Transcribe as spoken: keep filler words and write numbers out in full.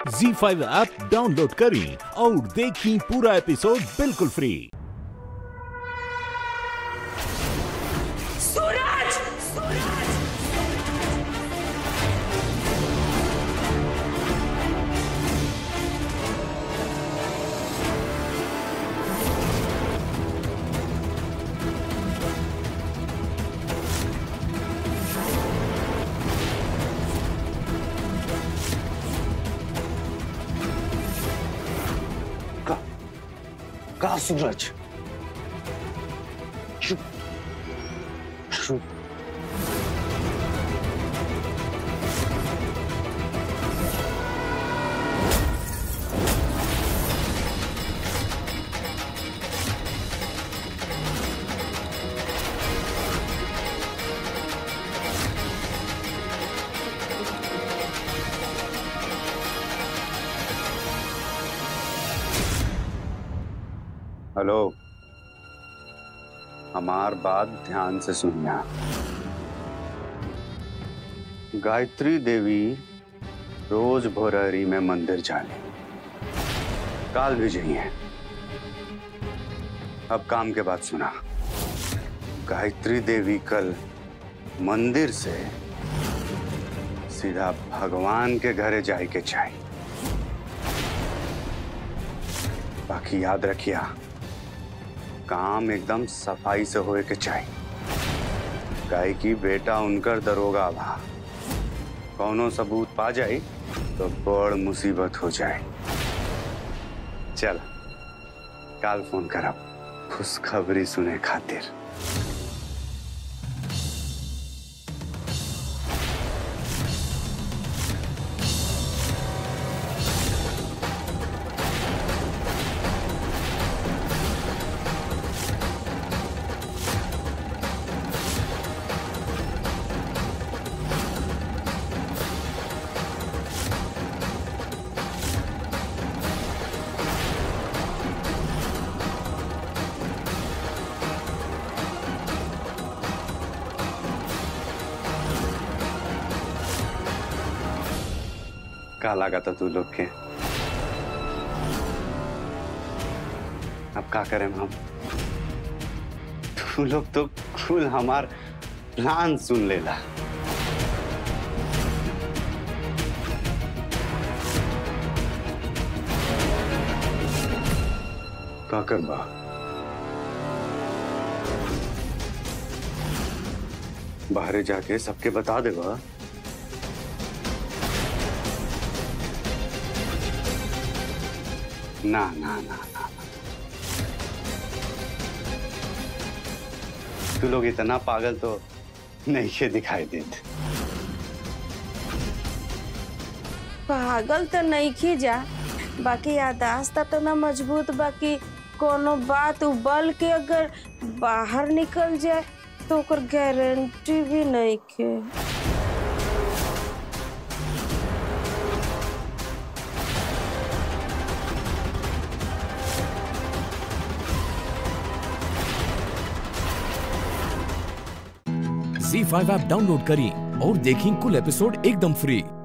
ज़ी five app download करें और देखें पूरा एपिसोड बिल्कुल फ्री। सूरज, सूरज। कहा सूरज? चुप चुप। हेलो, हमार बात ध्यान से सुनिया। गायत्री देवी रोज भोरहरी में मंदिर जाने, काल भी जाइए। अब काम के बाद सुना, गायत्री देवी कल मंदिर से सीधा भगवान के घरे जाए के चाहिए। बाकी याद रखिया, काम एकदम सफाई से होए के चाहिए। गाय की बेटा उनकर दरोगा बा, कौनो सबूत पा जाए तो बड़ मुसीबत हो जाए। चल, काल फोन करब खुशखबरी सुने खातिर। क्या लगा था तू लोग के? अब क्या करें हम? तू लोग तो खुद हमार प्लान सुन लेला। क्या करबा? बाहर जाके सबके बता देगा। ना ना ना ना, तू लोग इतना पागल तो नहीं के दिखाई देते। पागल तो नहीं की जा, बाकी यादाश्त तो ना मजबूत। बाकी कोनो बात उबल के अगर बाहर निकल जाए तो ओकर गारंटी भी नहीं के। ज़ी फाइव ऐप डाउनलोड करें और देखें कुल एपिसोड एकदम फ्री।